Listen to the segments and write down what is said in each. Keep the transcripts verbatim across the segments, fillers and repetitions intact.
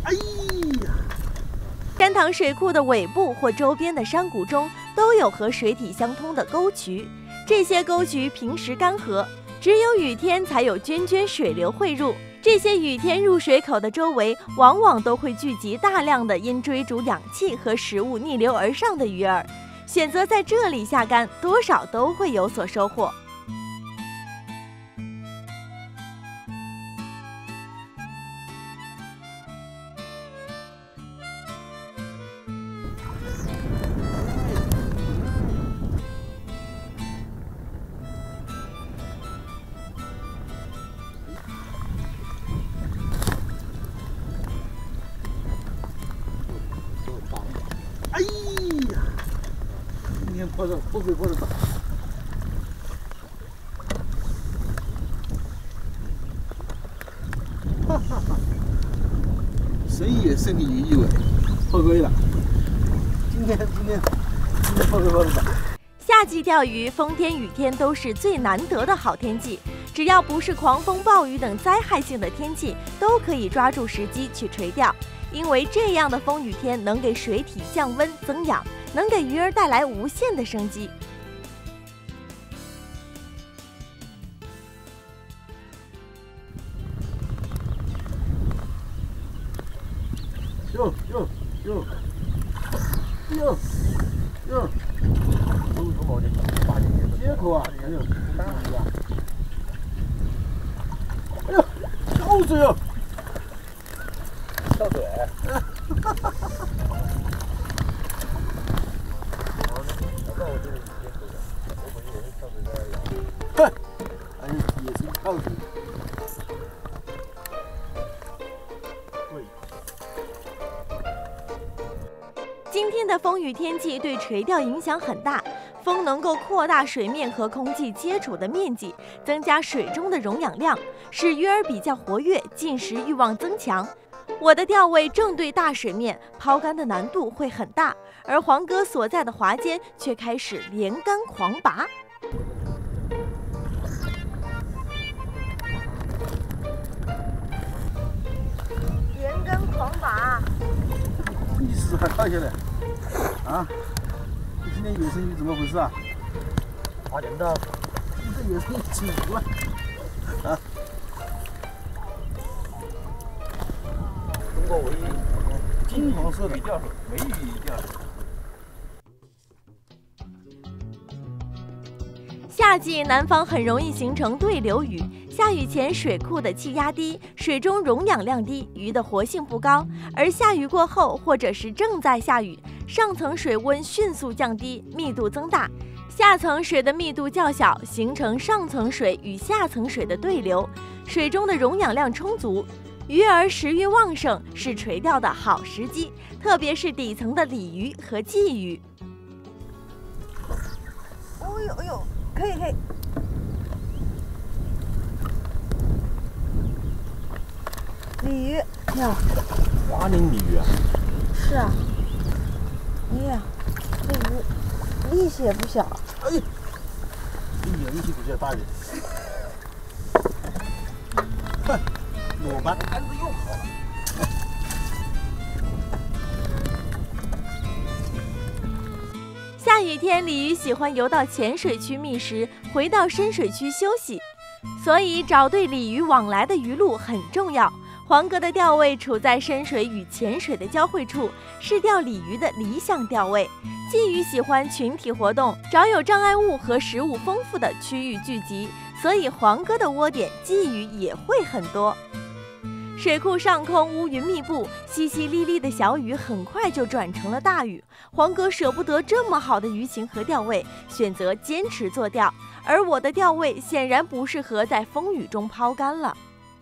哎呀！ 山塘水库的尾部或周边的山谷中都有和水体相通的沟渠，这些沟渠平时干涸，只有雨天才有涓涓水流汇入。这些雨天入水口的周围，往往都会聚集大量的因追逐氧气和食物逆流而上的鱼儿。选择在这里下竿，多少都会有所收获。 哎呀，今天泡的泼水泼的大，哈哈哈！生意也生意有意味，泡可以了。今天今天今天泡水泼的大。 夏季钓鱼，风天雨天都是最难得的好天气。只要不是狂风暴雨等灾害性的天气，都可以抓住时机去垂钓。因为这样的风雨天能给水体降温增氧，能给鱼儿带来无限的生机。 哟哟哟哟哟！接口啊！哎呦，哎呦，跳水啊！跳水！哈哈哈哈！哼！哎呀，也是跳水。 今天的风雨天气对垂钓影响很大，风能够扩大水面和空气接触的面积，增加水中的溶氧量，使鱼儿比较活跃，进食欲望增强。我的钓位正对大水面，抛竿的难度会很大，而黄哥所在的华间却开始连竿狂拔。连竿狂拔， 意思还跳下来啊！你今天野生鱼怎么回事啊？ 花钱的， 这野生鱼起伏了啊！ 中国唯一金黄色的钓手，美鱼钓手。 夏季南方很容易形成对流雨，下雨前水库的气压低，水中溶氧量低，鱼的活性不高；而下雨过后或者是正在下雨，上层水温迅速降低，密度增大，下层水的密度较小，形成上层水与下层水的对流，水中的溶氧量充足，鱼儿食欲旺盛，是垂钓的好时机，特别是底层的鲤鱼和鲫鱼。 哦呦哎呦！可以可以，鲤鱼呀， 花鳞鲤鱼啊！ 是啊，哎呀，这鱼力气也不小。 哎呀，比你的力气比较大一点。哼，裸竿竿子又好了。 下雨天，鲤鱼喜欢游到浅水区觅食，回到深水区休息，所以找对鲤鱼往来的鱼路很重要。黄哥的钓位处在深水与浅水的交汇处，是钓鲤鱼的理想钓位。鲫鱼喜欢群体活动，找有障碍物和食物丰富的区域聚集，所以黄哥的窝点鲫鱼也会很多。水库上空乌云密布，淅淅沥沥的小雨很快就转成了大雨。黄哥舍不得这么好的鱼情和钓位，选择坚持做钓。而我的钓位显然不适合在风雨中抛竿了。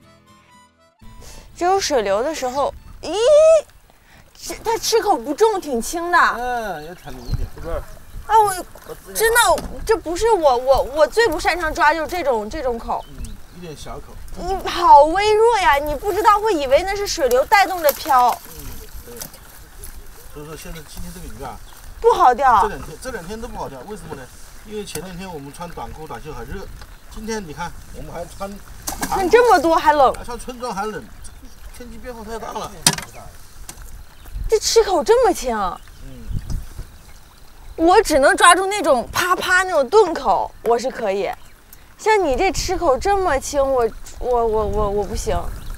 只有水流的时候，咦，这它吃口不重，挺轻的。 嗯，要踩匀一点，是不是？ 啊，我真的，这不是我我我最不擅长抓，就是这种这种口。 嗯，一点小口。 你好微弱呀，你不知道会以为那是水流带动着飘。 嗯，对。所以说现在今天这个鱼啊， 不好钓。 这两天这两天都不好钓，为什么呢？因为前两天我们穿短裤短袖很热，今天你看我们还穿， 穿这么多还冷， 还穿春装还冷， 天气变化太大了。 这吃口这么轻， 嗯， 我只能抓住那种啪啪那种钝口，我是可以。像你这吃口这么轻，我我我我我不行。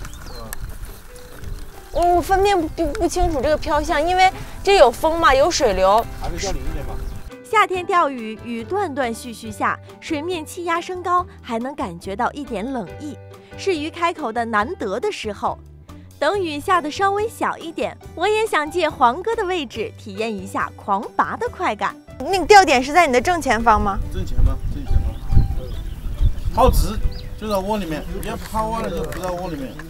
我我分辨不不清楚这个飘向，因为这有风嘛，有水流。 还是钓灵一点吧。 夏天钓鱼，雨断断续续下，水面气压升高，还能感觉到一点冷意，是鱼开口的难得的时候。等雨下得稍微小一点，我也想借黄哥的位置体验一下狂拔的快感。 那个钓点是在你的正前方吗？ 正前方，正前方。抛直就在窝里面，你要抛完了就不在窝里面。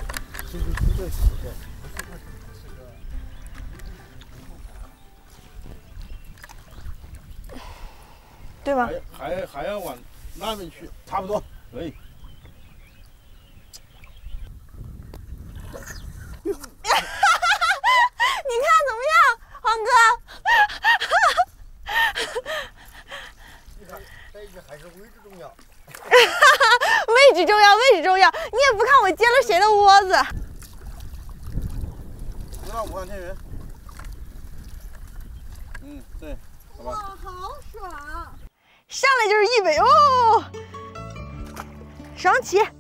对吗？ 还还还要往那边去，差不多可以。 你看怎么样，黄哥？ 你看，这个还是位置重要。 位置重要，位置重要。你也不看我接了谁的窝子。 知道武汉天元。嗯，对，好吧。 哇，好爽！上来就是一尾哦，爽起！